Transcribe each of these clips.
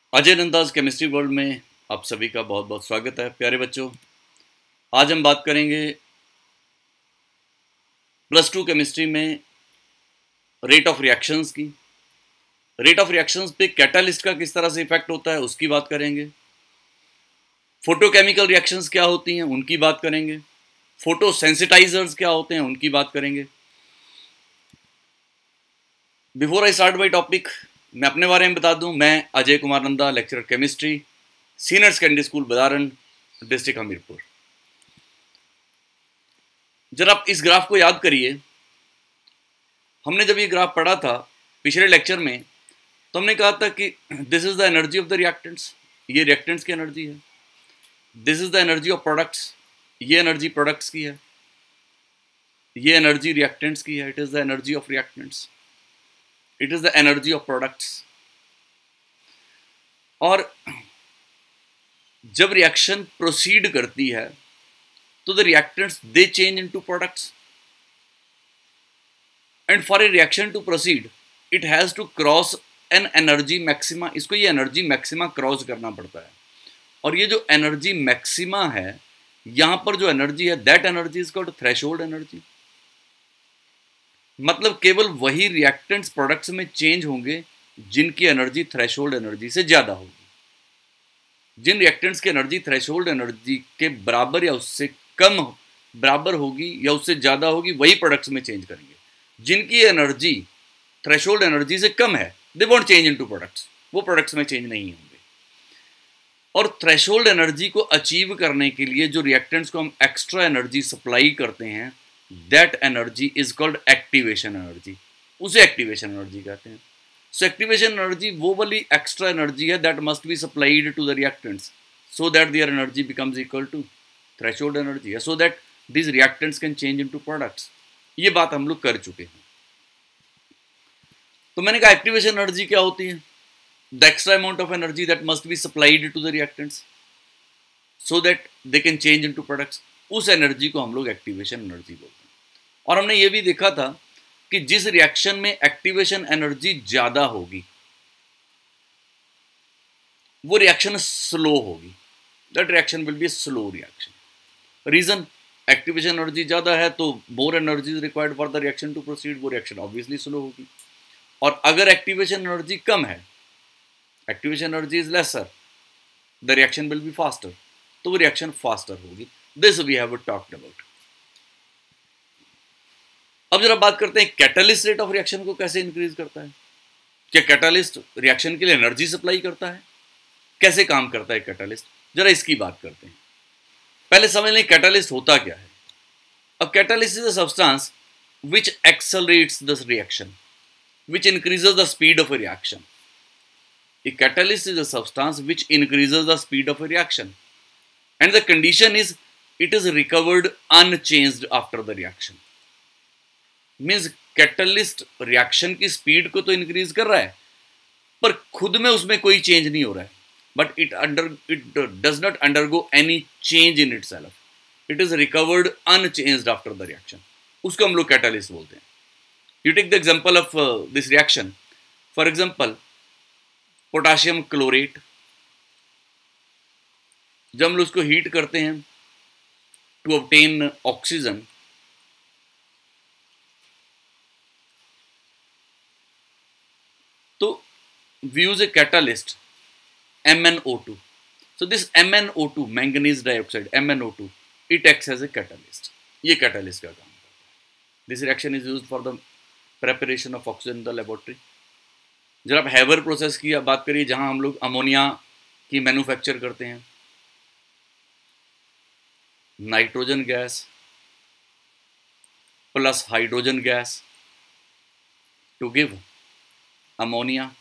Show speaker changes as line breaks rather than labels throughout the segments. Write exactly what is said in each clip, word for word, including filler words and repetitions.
Ajay नंदाज chemistry world में आप सभी का बहुत बहुत स्वागत है। प्यारे बच्चों, आज हम बात करेंगे प्लस टू केमिस्ट्री में रेट ऑफ रिएक्शंस की। रेट ऑफ रिएक्शंस पे कैटालिस्ट का किस तरह से इफेक्ट होता है उसकी बात करेंगे। फोटोकेमिकल रिएक्शंस क्या होती हैं उनकी बात करेंगे। फोटो सेंसिटाइजर्स क्या होते हैं उनकी बात करेंगे। Before I start my topic, मैं अपने बारे में बता दूं, मैं Ajay Kumar Nanda, lecturer chemistry, senior secondary school Badaran, district Hamirpur. जरा आप इस ग्राफ को याद करिए। हमने जब ये ग्राफ पढ़ा था पिछले लेक्चर में तो हमने कहा था कि this is the energy of the reactants, ये रिएक्टेंट्स की एनर्जी है। This is the energy of products, ये एनर्जी प्रोडक्ट्स की है। ये एनर्जी रिएक्टेंट्स की है। It is the energy of reactants, it is the energy of products. और जब रिएक्शन प्रोसीड करती है तो the reactants they change into products, and for a reaction to proceed it has to cross an energy maxima. इसको ये energy maxima cross करना पड़ता है। और ये जो एनर्जी मैक्सिमा है, यहां पर जो एनर्जी है, that energy is called threshold energy. मतलब केवल वही रिएक्टेंट्स प्रोडक्ट्स में चेंज होंगे जिनकी एनर्जी थ्रेशोल्ड एनर्जी से ज्यादा होगी। जिन रिएक्टेंट्स की एनर्जी थ्रेशोल्ड एनर्जी के बराबर या उससे कम बराबर होगी या उससे ज्यादा होगी, वही प्रोडक्ट्स में चेंज करेंगे। जिनकी एनर्जी थ्रेशोल्ड एनर्जी से कम है, they won't change into products, वो प्रोडक्ट्स में चेंज नहीं होंगे। और थ्रेशोल्ड एनर्जी को अचीव करने के लिए जो रिएक्टेंट्स को हम एक्स्ट्रा एनर्जी सप्लाई करते हैं, that energy is called activation energy. उसे एक्टिवेशन एनर्जी कहते हैं। सो एक्टिवेशन एनर्जी वो वाली एक्स्ट्रा एनर्जी है that must be supplied to the reactants so that their energy becomes equal to threshold energy, so that this reactants can change into products. ये बात हम लोग कर चुके हैं। तो मैंने कहा एक्टिवेशन एनर्जी क्या होती है? The extra amount of energy that must be supplied to the reactants so that they can change into products. उस एनर्जी को हम लोग एक्टिवेशन एनर्जी बोलते हैं। और हमने ये भी देखा था कि जिस रिएक्शन में एक्टिवेशन एनर्जी ज्यादा होगी वो रिएक्शन स्लो होगी। That reaction will be slow reaction. Reason, activation energy ज्यादा है तो more energy is required for the reaction to proceed, वो रिएक्शन ऑब्वियसली स्लो होगी। और अगर एक्टिवेशन एनर्जी कम है, activation energy is lesser, the reaction will be faster, तो वो रिएक्शन फास्टर होगी। This we have talked about. अब जरा बात करते हैं कैटालिस्ट रेट ऑफ रिएक्शन को कैसे इंक्रीज करता है। क्या कैटालिस्ट रिएक्शन के लिए एनर्जी सप्लाई करता है? कैसे काम करता है कैटालिस्ट, जरा इसकी बात करते हैं। पहले समझ लें कैटालिस्ट होता क्या है। अब catalyst is a substance which accelerates the reaction, which increases the speed of a reaction. A catalyst is a substance which increases the speed of a reaction, and the condition is it is recovered unchanged after the reaction. Means catalyst reaction की speed को तो increase कर रहा है पर खुद में उसमें कोई चेंज नहीं हो रहा है। But it under it does not undergo any change in itself, it is recovered unchanged after the reaction. उसको हम लोग कैटलिस्ट बोलते हैं। You take the example of this reaction. For example potassium chlorate, जब हम लोग उसको हीट करते हैं टू ऑब्टेन ऑक्सीजन, तो we use a catalyst M n O two. So this M n O two, manganese dioxide, M n O two, it acts as a catalyst. ये catalyst का काम करता है। This reaction is used for the preparation of oxygen in the laboratory. जब आप हैवर process की बात करिए जहां हम लोग अमोनिया की मैन्युफैक्चर करते हैं, nitrogen gas plus hydrogen gas to give ammonia.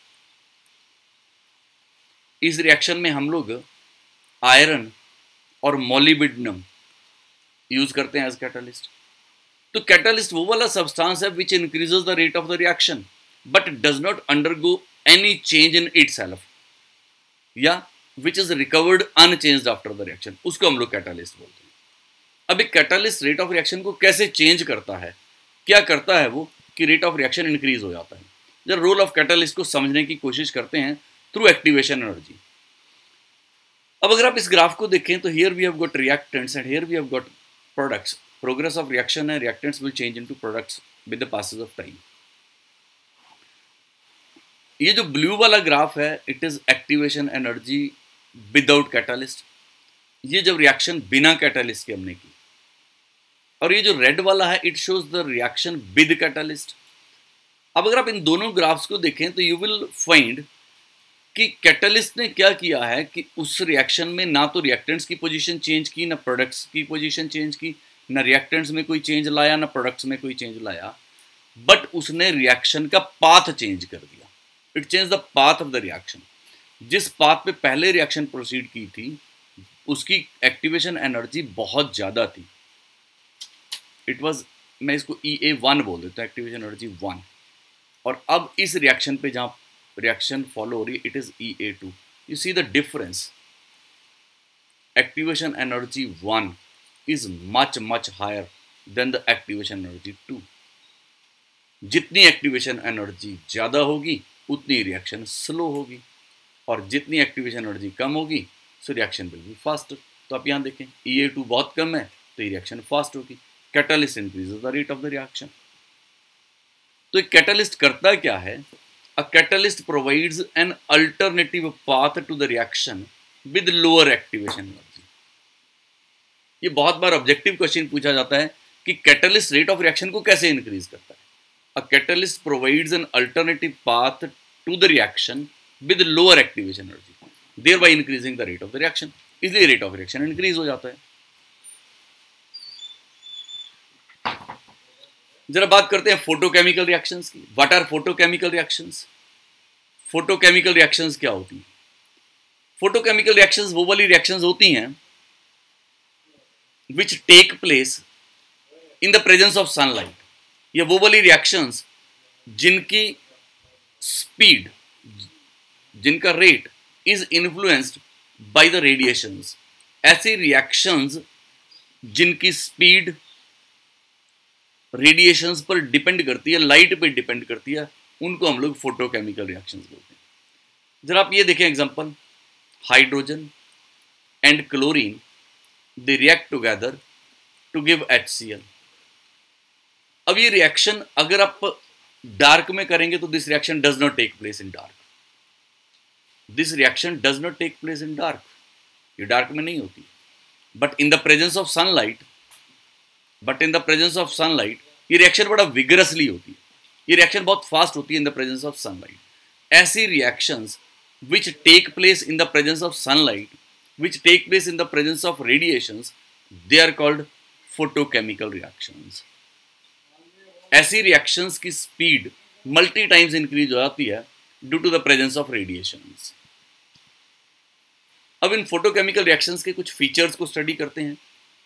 इस रिएक्शन में हम लोग आयरन और मोलिब्डेनम यूज करते हैं एज कैटलिस्ट। तो कैटलिस्ट वो वाला सब्सटेंस है which increases the rate of the reaction but does not undergo any change in itself, या which is recovered unchanged after the reaction, उसको हम लोग कैटलिस्ट बोलते हैं। अब एक कैटलिस्ट रेट ऑफ रिएक्शन को कैसे चेंज करता है, क्या करता है वो कि रेट ऑफ रिएक्शन इंक्रीज हो जाता है। जब रोल ऑफ कैटलिस्ट को समझने की कोशिश करते हैं थ्रू एक्टिवेशन एनर्जी। अब अगर आप इस ग्राफ को देखें तो here we have got reactants and here we have got products. Progress of reaction है, reactants will change into products with the passage of time. ये जो ब्लू वाला ग्राफ है it is activation energy without catalyst, ये जब reaction बिना catalyst के हमने की। और ये जो रेड वाला है it shows the reaction with catalyst. अब अगर आप इन दोनों ग्राफ्स को देखें तो यू विल फाइंड कि कैटालिस्ट ने क्या किया है कि उस रिएक्शन में ना तो रिएक्टेंट्स की पोजीशन चेंज की, ना प्रोडक्ट्स की पोजीशन चेंज की, ना रिएक्टेंट्स में कोई चेंज लाया, ना प्रोडक्ट्स में कोई चेंज लाया, बट उसने रिएक्शन का पाथ चेंज कर दिया। It change the path of the reaction. जिस पाथ पे पहले रिएक्शन प्रोसीड की थी उसकी एक्टिवेशन एनर्जी बहुत ज़्यादा थी। इट वॉज, मैं इसको ई ए वन बोल देता हूँ, एक्टिवेशन एनर्जी वन। और अब इस रिएक्शन पे जहाँ रिएक्शन फॉलो हो रही है it is E A two. You see the difference, activation energy one is much much higher than the activation energy two. जितनी एक्टिवेशन एनर्जी ज़्यादा होगी उतनी रिएक्शन स्लो होगी, और जितनी एक्टिवेशन एनर्जी कम होगी so reaction will be faster. तो आप यहाँ देखें ई ए टू बहुत कम है तो ये रिएक्शन फास्ट होगी। Catalyst increases the rate of the reaction. तो एक कैटालिस्ट करता क्या है? A catalyst provides an alternative path to the reaction with lower activation energy. ये बहुत बार ऑब्जेक्टिव क्वेश्चन पूछा जाता है कि कैटालिस्ट रेट ऑफ रिएक्शन को कैसे इंक्रीज करता है। A catalyst provides an alternative path to the reaction with lower activation energy, thereby increasing the rate of the reaction. इसलिए रेट ऑफ रिएक्शन इंक्रीज हो जाता है। जरा बात करते हैं फोटोकेमिकल रिएक्शंस की। What are photochemical reactions? Photochemical reactions क्या होती हैं? फोटोकेमिकल रिएक्शंस वो वाली रिएक्शंस होती हैं which take place in the presence of sunlight. ये वो वाली रिएक्शंस जिनकी स्पीड, जिनका rate is influenced by the radiations. ऐसी रिएक्शंस जिनकी स्पीड रेडिएशंस पर डिपेंड करती है, लाइट पे डिपेंड करती है, उनको हम लोग फोटोकेमिकल रिएक्शंस बोलते हैं। जरा आप ये देखें example, hydrogen and chlorine they react together to give H C L. अब ये रिएक्शन अगर आप डार्क में करेंगे तो this reaction does not take place in dark. This reaction does not take place in dark, ये डार्क में नहीं होती। But in the presence of sunlight but in the presence of sunlight ये रिएक्शन बड़ा vigorously होती है, ये reaction बहुत फास्ट होती है in the presence of sunlight. ऐसी reactions which take place in the presence of sunlight, which take place in the presence of radiations, they are called photochemical reactions. ऐसी reactions की speed multi times increase हो जाती है due to the presence of radiations. अब इन photochemical reactions के कुछ features को स्टडी करते हैं।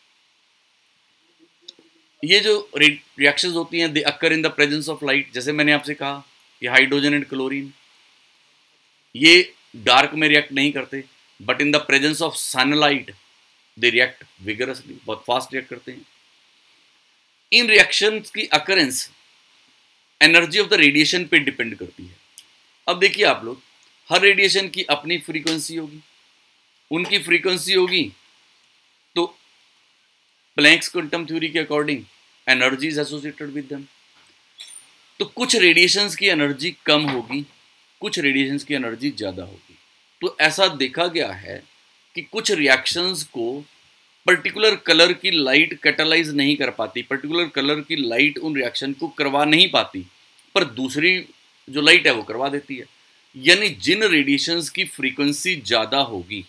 ये जो रिएक्शंस होती हैं they occur in the presence of light. जैसे मैंने आपसे कहा कि हाइड्रोजन एंड क्लोरीन ये डार्क में रिएक्ट नहीं करते, but in the presence of sunlight they react vigorously, बहुत फास्ट रिएक्ट करते हैं। इन रिएक्शंस की occurrence energy of the radiation पे डिपेंड करती है। अब देखिए आप लोग, हर रेडिएशन की अपनी फ्रीक्वेंसी होगी, उनकी फ्रीक्वेंसी होगी तो प्लैंक्स क्वांटम थ्योरी के according energy is associated with them. तो कुछ रेडिएशंस की एनर्जी कम होगी, कुछ रेडिएशंस की एनर्जी ज़्यादा होगी। तो ऐसा देखा गया है कि कुछ रिएक्शंस को पर्टिकुलर कलर की लाइट कैटालाइज नहीं कर पाती, पर्टिकुलर कलर की लाइट उन रिएक्शन को करवा नहीं पाती, पर दूसरी जो लाइट है वो करवा देती है। यानी जिन रेडिएशंस की फ्रीक्वेंसी ज़्यादा होगी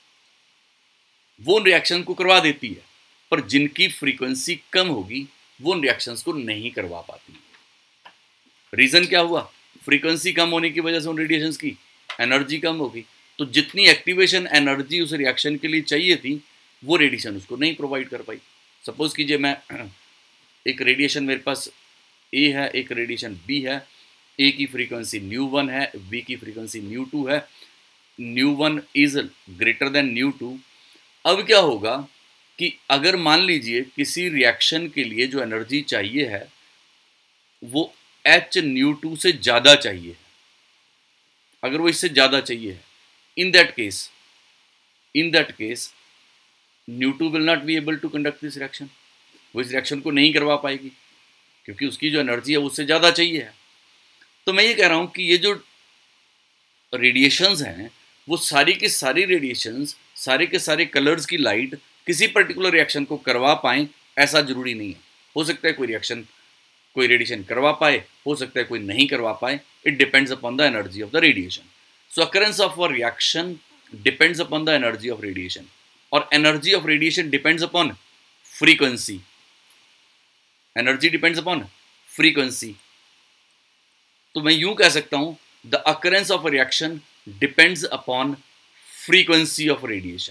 वो उन रिएक्शन को करवा देती है, पर जिनकी फ्रीक्वेंसी कम होगी वो उन रिएक्शंस को नहीं करवा पाती। रीज़न क्या हुआ? फ्रीक्वेंसी कम होने की वजह से उन रेडिएशंस की एनर्जी कम होगी, तो जितनी एक्टिवेशन एनर्जी उस रिएक्शन के लिए चाहिए थी वो रेडिएशन उसको नहीं प्रोवाइड कर पाई। सपोज कीजिए मैं एक रेडिएशन मेरे पास ए है, एक रेडिएशन बी है। ए की फ्रीक्वेंसी न्यू वन है, बी की फ्रीक्वेंसी न्यू टू है। Nu one is greater than nu two. अब क्या होगा कि अगर मान लीजिए किसी रिएक्शन के लिए जो एनर्जी चाहिए है वो एच न्यू टू से ज़्यादा चाहिए, अगर वो इससे ज़्यादा चाहिए है, in that case in that case nu two will not be able to conduct this reaction. वो इस रिएक्शन को नहीं करवा पाएगी क्योंकि उसकी जो एनर्जी है उससे ज़्यादा चाहिए है। तो मैं ये कह रहा हूँ कि ये जो रेडिएशंस हैं वो सारी की सारी रेडिएशंस, सारे के सारे कलर्स की लाइट किसी पर्टिकुलर रिएक्शन को करवा पाएँ ऐसा जरूरी नहीं है। हो सकता है कोई रिएक्शन कोई रेडिएशन करवा पाए, हो सकता है कोई नहीं करवा पाए। It depends upon the energy of the radiation. So occurrence of a reaction depends upon the energy of radiation, और energy of radiation depends upon frequency. Energy depends upon frequency. तो मैं यूं कह सकता हूं, the occurrence of a reaction depends upon frequency of radiation.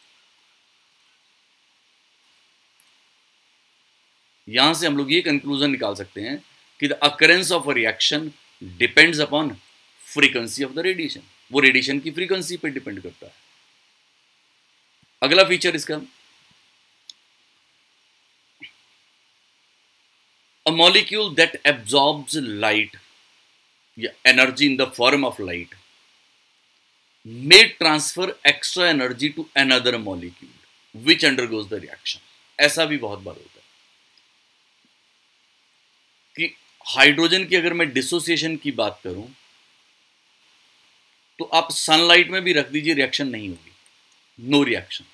यहां से हम लोग ये कंक्लूजन निकाल सकते हैं कि the occurrence of a reaction depends upon frequency of the radiation. वो रेडिएशन की फ्रीक्वेंसी पर डिपेंड करता है। अगला फीचर इसका, a molecule that absorbs light या energy in the form of light may transfer extra energy to another molecule which undergoes the reaction। ऐसा भी बहुत बार होता है कि हाइड्रोजन की अगर मैं डिसोसिएशन की बात करूं तो आप सनलाइट में भी रख दीजिए, रिएक्शन नहीं होगी, नो रिएक्शन।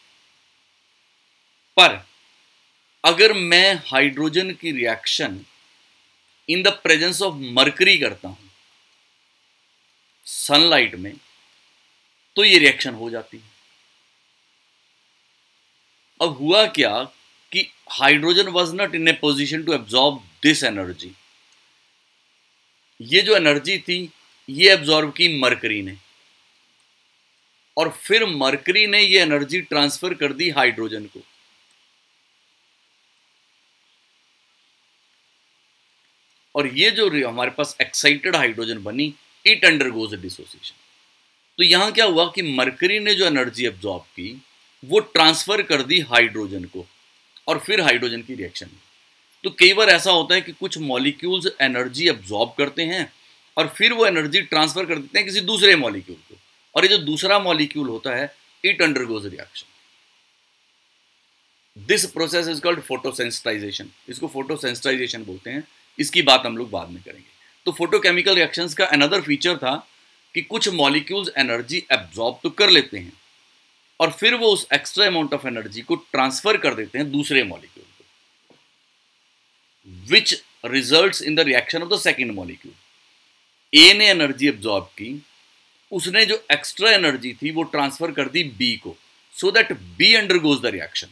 पर अगर मैं हाइड्रोजन की reaction in the presence of mercury करता हूं सनलाइट में, तो ये रिएक्शन हो जाती है। अब हुआ क्या कि hydrogen was not in a position to absorb this energy. ये जो एनर्जी थी ये एब्जॉर्ब की मरकरी ने, और फिर मरकरी ने ये एनर्जी ट्रांसफर कर दी हाइड्रोजन को। और ये जो हमारे पास एक्साइटेड हाइड्रोजन बनी, इट अंडरगोज डिसोसिएशन। तो यहां क्या हुआ कि मरकरी ने जो एनर्जी एब्जॉर्ब की वो ट्रांसफर कर दी हाइड्रोजन को, और फिर हाइड्रोजन की रिएक्शन। तो कई बार ऐसा होता है कि कुछ मॉलिक्यूल्स एनर्जी एब्जॉर्ब करते हैं और फिर वो एनर्जी ट्रांसफर कर देते हैं किसी दूसरे मॉलिक्यूल को, और ये जो दूसरा मॉलिक्यूल होता है it undergoes reaction. This process is called photosensitisation. इसको फोटोसेंसिटाइजेशन बोलते हैं। इसकी बात हम लोग बाद में करेंगे। तो फोटोकेमिकल रिएक्शंस का अनदर फीचर था कि कुछ मॉलिक्यूल्स एनर्जी एब्जॉर्ब तो कर लेते हैं और फिर वो उस एक्स्ट्रा अमाउंट ऑफ एनर्जी को ट्रांसफर कर देते हैं दूसरे मॉलिक्यूल को, which results in the reaction of the second molecule. A ने एनर्जी एब्जॉर्ब की, उसने जो एक्स्ट्रा एनर्जी थी वो ट्रांसफर कर दी बी को, so that B undergoes the reaction.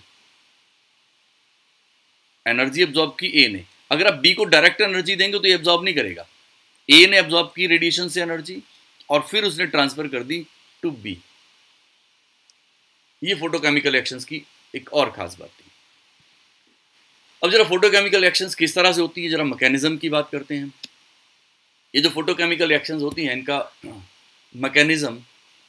Energy absorb की ए ने, अगर आप बी को डायरेक्ट एनर्जी देंगे तो ये एब्जॉर्ब नहीं करेगा। ए ने एब्जॉर्ब की रेडिएशन से एनर्जी और फिर उसने ट्रांसफर कर दी टू बी। ये फोटोकेमिकल रिएक्शंस की एक और खास बात थी। अब जरा फोटोकेमिकल रिएक्शंस किस तरह से होती है, जरा मैकेनिज्म की बात करते हैं। ये जो फोटोकेमिकल रिएक्शंस होती हैं इनका मैकेनिज्म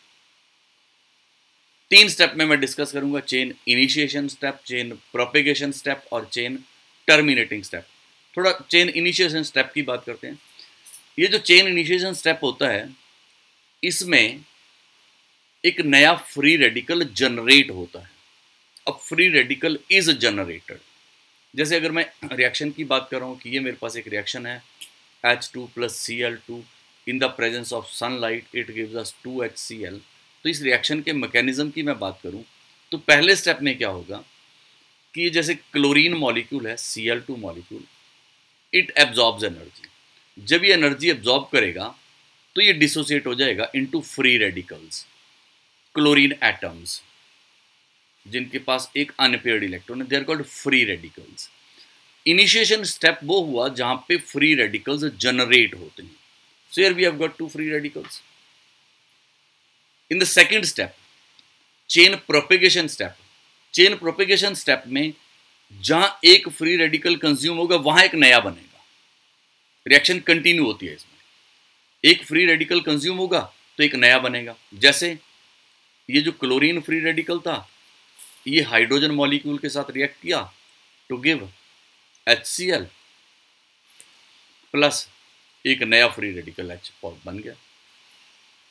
तीन स्टेप में मैं डिस्कस करूंगा। Chain initiation step, chain propagation step और चेन टर्मिनेटिंग स्टेप। थोड़ा चेन इनिशिएशन स्टेप की बात करते हैं। ये जो चेन इनिशिएशन स्टेप होता है इसमें एक नया फ्री रेडिकल जनरेट होता है। अब फ्री रेडिकल इज जनरेटेड। जैसे अगर मैं रिएक्शन की बात कर रहा हूँ कि ये मेरे पास एक रिएक्शन है H two plus C L two in the presence of sunlight it gives us two H C L. तो इस रिएक्शन के मैकेनिज्म की मैं बात करूँ तो पहले स्टेप में क्या होगा कि जैसे क्लोरीन मॉलिक्यूल है C L two molecule, it absorbs energy. जब ये एनर्जी एब्जॉर्ब करेगा तो ये डिसोसिएट हो जाएगा into free radicals, chlorine atoms जिनके पास एक अनपेयर्ड इलेक्ट्रॉन है, they are called free radicals. Initiation step वो हुआ जहां पे फ्री रेडिकल्स जनरेट होते हैं। So here we have got two free radicals. In the second step chain propagation step, chain propagation step में जहां एक फ्री रेडिकल कंज्यूम होगा वहां एक नया बनेगा। रिएक्शन कंटिन्यू होती है इसमें, एक फ्री रेडिकल कंज्यूम होगा तो एक नया बनेगा। जैसे ये जो क्लोरीन फ्री रेडिकल था ये हाइड्रोजन मॉलिक्यूल के साथ रिएक्ट किया to give H C L plus एक नया फ्री रेडिकल H बन गया।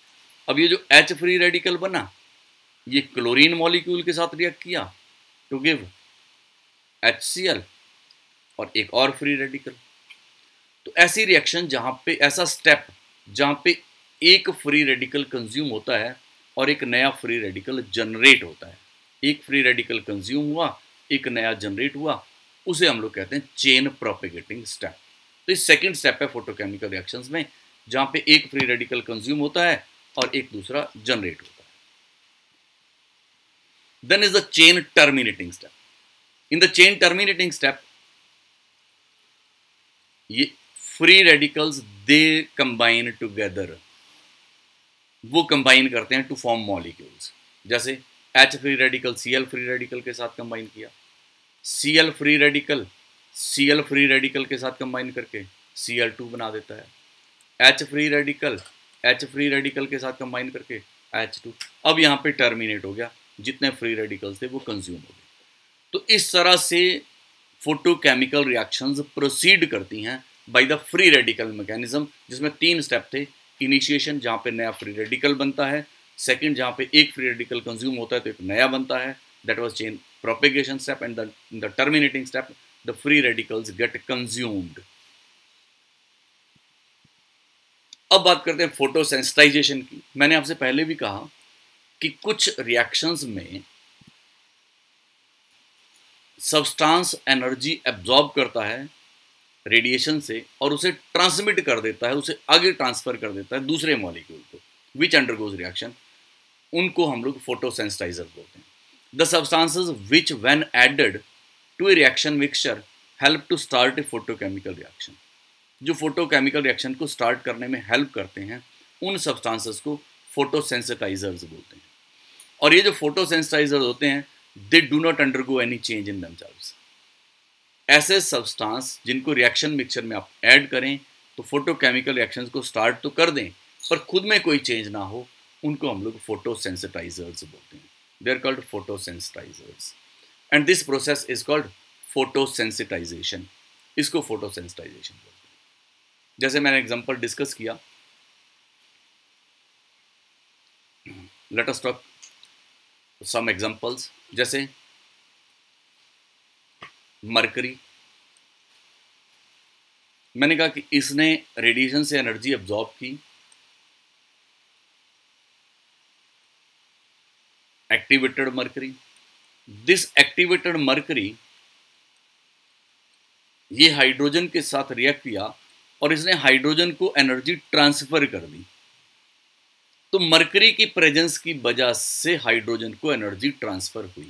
अब ये जो H फ्री रेडिकल बना, ये क्लोरीन मॉलिक्यूल के साथ रिएक्ट किया to give H C L और एक और फ्री रेडिकल। तो ऐसी रिएक्शन जहां पे, ऐसा स्टेप जहां पे एक फ्री रेडिकल कंज्यूम होता है और एक नया फ्री रेडिकल जनरेट होता है, एक फ्री रेडिकल कंज्यूम हुआ, एक नया जनरेट हुआ, उसे हम लोग कहते हैं चेन प्रोपेगेटिंग स्टेप। तो इस सेकंड स्टेप है फोटोकेमिकल रिएक्शंस में, जहां पे एक फ्री रेडिकल कंज्यूम होता है और एक दूसरा जनरेट होता है। Then is the chain terminating step. In the chain terminating step, ये free radicals they combine together, वो कंबाइन करते हैं टू फॉर्म मॉलिक्यूल्स। जैसे H free radical Cl free radical के साथ कंबाइन किया, Cl free radical Cl free radical के साथ कंबाइन करके सी एल टू बना देता है, H free radical H free radical के साथ कंबाइन करके एच टू। अब यहाँ पे टर्मिनेट हो गया, जितने फ्री रेडिकल्स थे वो कंज्यूम हो गए। तो इस तरह से फोटोकेमिकल रिएक्शंस प्रोसीड करती हैं by the free radical mechanism, जिसमें तीन स्टेप थे। इनिशिएशन, जहाँ पे नया फ्री रेडिकल बनता है, सेकंड जहाँ पे एक फ्री रेडिकल कंज्यूम होता है तो एक नया बनता है, that was chain propagation step, and the terminating step the free radicals get consumed. अब बात करते हैं फोटोसेंसिटाइजेशन की। मैंने आपसे पहले भी कहा कि कुछ रिएक्शंस में सब्सटेंस एनर्जी एब्जॉर्ब करता है रेडिएशन से और उसे ट्रांसमिट कर देता है, उसे आगे ट्रांसफर कर देता है दूसरे मॉलिक्यूल को, विच अंडरगोज रिएक्शन। उनको हम लोग फोटोसेंसिटाइजर्स बोलते हैं। The substances which when added to a reaction mixture help to start a photochemical reaction, जो फोटोकेमिकल रिएक्शन को स्टार्ट करने में हेल्प करते हैं, उन सब्सटेंसेस को फोटोसेंसिटाइजर्स बोलते हैं। और ये जो फोटोसेंसिटाइजर्स होते हैं, they do not undergo any change in themselves. ऐसे सब्सटेंस जिनको रिएक्शन मिक्सचर में आप ऐड करें तो फोटोकेमिकल रिएक्शंस को स्टार्ट तो कर दें, पर खुद में कोई चेंज ना हो, उनको हम लोग फोटोसेंसिटाइजर्स बोलते हैं। They are called photosensitisers and this process is called photosensitisation. इसको फोटोसेंसिटाइजेशन बोलते हैं। जैसे मैंने एग्जांपल डिस्कस किया, let us talk some examples. जैसे मरकरी, मैंने कहा कि इसने रेडिएशन से एनर्जी एब्जॉर्ब की, activated mercury. This activated mercury ये हाइड्रोजन के साथ रिएक्ट किया और इसने हाइड्रोजन को एनर्जी ट्रांसफर कर दी। तो मरकरी की प्रेजेंस की वजह से हाइड्रोजन को एनर्जी ट्रांसफर हुई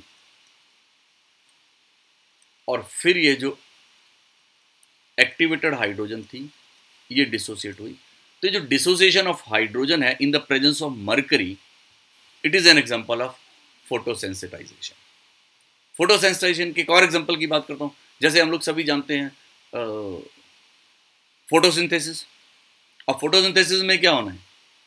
और फिर ये जो एक्टिवेटेड हाइड्रोजन थी ये डिसोसिएट हुई। तो जो डिसोसिएशन ऑफ हाइड्रोजन है in the presence of mercury, it is an example of photosensitisation. Photosensitisation की एक और एग्जांपल की बात करता हूं। जैसे हम लोग सभी जानते हैं फोटोसिंथेसिस। और फोटोसिंथेसिस में क्या होना है,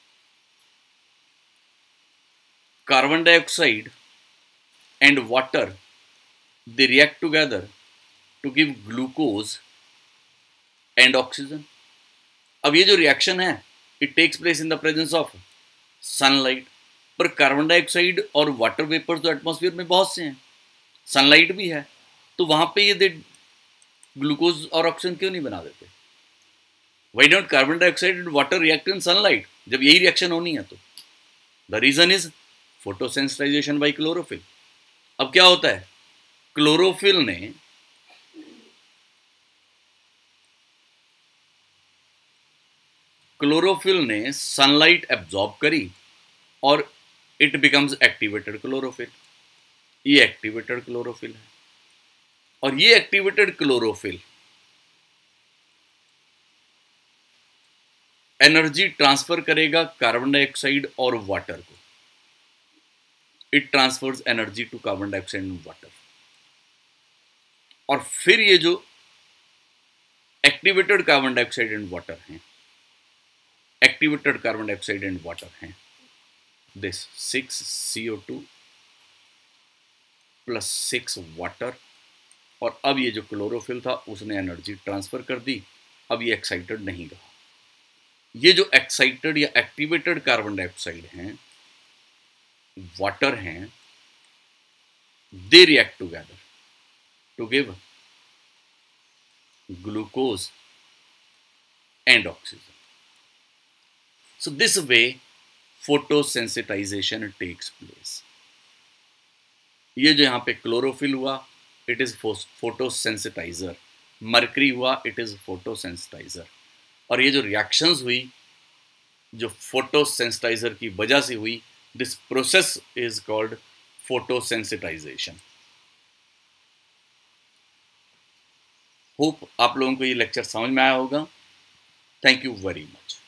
carbon dioxide and water they react together to give glucose and oxygen. अब ये जो रिएक्शन है, it takes place in the presence of sunlight। पर कार्बन डाइऑक्साइड और वाटर वेपर तो एटमॉस्फेयर में बहुत से हैं, सनलाइट भी है, तो वहां पे ये दे ग्लूकोज और ऑक्सीजन क्यों नहीं बना देते? Why don't carbon dioxide and water react in sunlight, जब यही रिएक्शन होनी है तो? The reason is photosensitisation by chlorophyll. अब क्या होता है, क्लोरोफिल ने क्लोरोफिल ने सनलाइट एब्जॉर्ब करी और इट बिकम्स एक्टिवेटेड क्लोरोफिल। ये एक्टिवेटेड क्लोरोफिल है और ये एक्टिवेटेड क्लोरोफिल एनर्जी ट्रांसफर करेगा कार्बन डाइऑक्साइड और वाटर को। It transfers energy to carbon dioxide and water. और फिर ये जो activated carbon dioxide and water हैं, activated carbon dioxide and water हैं, this six C O two plus six water, और अब ये जो क्लोरोफिल था उसने एनर्जी ट्रांसफर कर दी। अब ये एक्साइटेड नहीं रहा, ये जो एक्साइटेड या एक्टिवेटेड कार्बन डाइऑक्साइड हैं, वाटर हैं, they react together to give glucose and oxygen. So this way photosensitization takes place. ये जो यहाँ पे क्लोरोफिल हुआ, इट इज फोटोसेंसिटाइजर, मर्करी हुआ, इट इज फोटोसेंसिटाइजर, और ये जो रिएक्शंस हुई जो फोटोसेंसिटाइजर की वजह से हुई, this process is called photosensitisation. Hope आप लोगों को ये लेक्चर समझ में आया होगा। Thank you very much.